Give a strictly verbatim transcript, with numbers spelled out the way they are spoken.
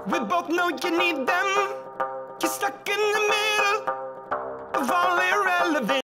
We both know you need them. You're stuck in the middle of all irrelevant.